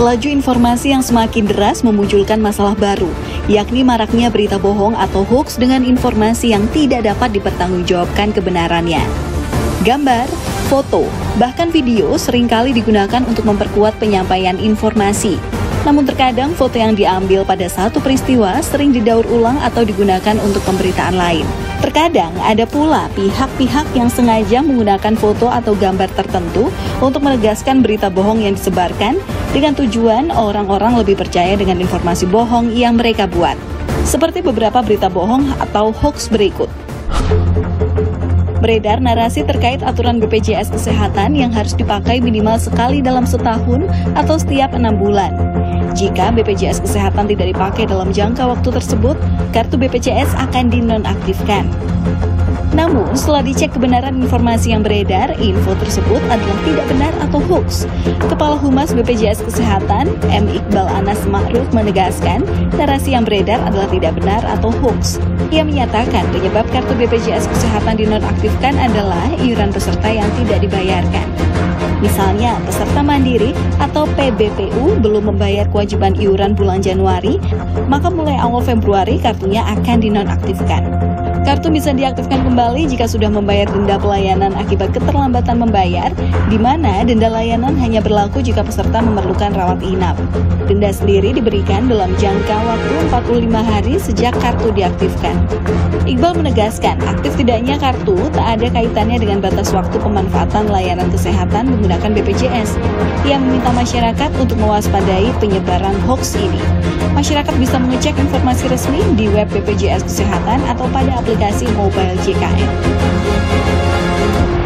Laju informasi yang semakin deras memunculkan masalah baru, yakni maraknya berita bohong atau hoax dengan informasi yang tidak dapat dipertanggungjawabkan kebenarannya. Gambar, foto, bahkan video seringkali digunakan untuk memperkuat penyampaian informasi. Namun terkadang foto yang diambil pada satu peristiwa sering didaur ulang atau digunakan untuk pemberitaan lain. Terkadang ada pula pihak-pihak yang sengaja menggunakan foto atau gambar tertentu untuk menegaskan berita bohong yang disebarkan dengan tujuan orang-orang lebih percaya dengan informasi bohong yang mereka buat. Seperti beberapa berita bohong atau hoax berikut. Beredar narasi terkait aturan BPJS Kesehatan yang harus dipakai minimal sekali dalam setahun atau setiap 6 bulan. Jika BPJS Kesehatan tidak dipakai dalam jangka waktu tersebut, kartu BPJS akan dinonaktifkan. Namun, setelah dicek kebenaran informasi yang beredar, info tersebut adalah tidak benar atau hoax. Kepala Humas BPJS Kesehatan, M. Iqbal Anas Ma'ruf menegaskan, narasi yang beredar adalah tidak benar atau hoax. Ia menyatakan penyebab kartu BPJS Kesehatan dinonaktifkan adalah iuran peserta yang tidak dibayarkan. Misalnya, peserta mandiri atau PBPU belum membayar kewajiban iuran bulan Januari, maka mulai awal Februari kartunya akan dinonaktifkan. Kartu bisa diaktifkan kembali jika sudah membayar denda pelayanan akibat keterlambatan membayar, di mana denda layanan hanya berlaku jika peserta memerlukan rawat inap. Denda sendiri diberikan dalam jangka waktu 45 hari sejak kartu diaktifkan. Iqbal menegaskan, aktif tidaknya kartu tak ada kaitannya dengan batas waktu pemanfaatan layanan kesehatan menggunakan BPJS. Ia meminta masyarakat untuk mewaspadai penyebaran hoax ini. Masyarakat bisa mengecek informasi resmi di web BPJS Kesehatan atau pada aplikasi mobile JKN.